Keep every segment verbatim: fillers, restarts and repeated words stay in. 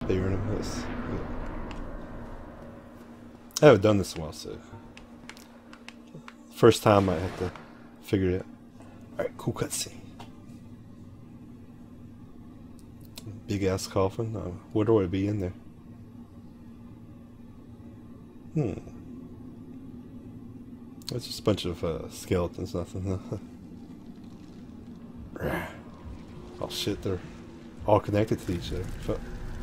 Favorite of this. I haven't done this in a while, so first time I have to figure it out. Alright, cool cutscene. Big ass coffin. Uh, what do I be in there? Hmm. That's just a bunch of uh, skeletons, nothing. Oh shit, they're all connected to each other. Fuck.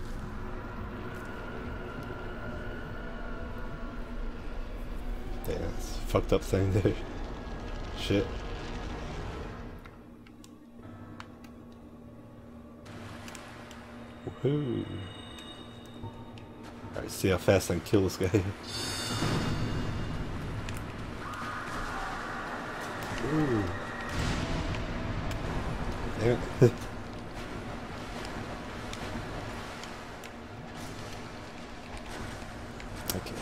Damn, that's a fucked up thing there. Shit. Woohoo. Alright, see how fast I can kill this guy. Ooh. Damn it. Okay.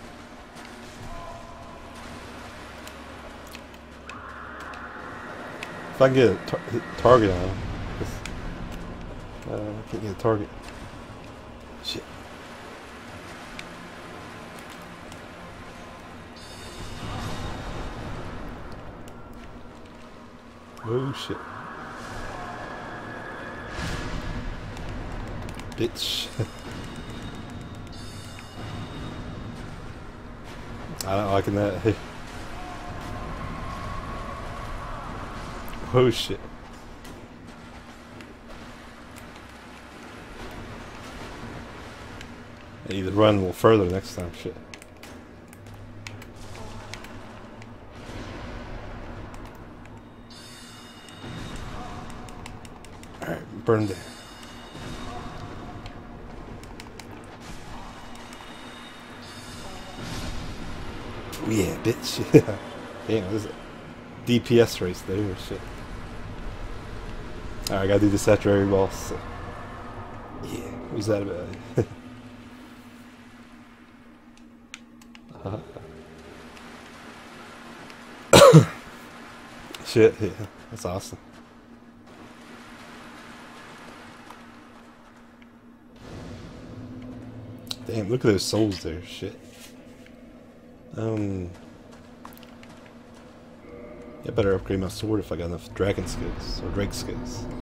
If I can get a tar hit target on him. Uh, I can't get a target. Shit. Oh shit. Bitch. I don't like that. Oh shit. I need to run a little further next time. Shit. Alright, burn there. Yeah, bitch. Damn, what is it? D P S race there. Shit. Alright, I gotta do this after every boss. So. Yeah, who's that about? uh-huh. Shit, yeah, that's awesome. Damn, look at those souls there. Shit. Um. I better upgrade my sword if I got enough dragon skills or drake skills.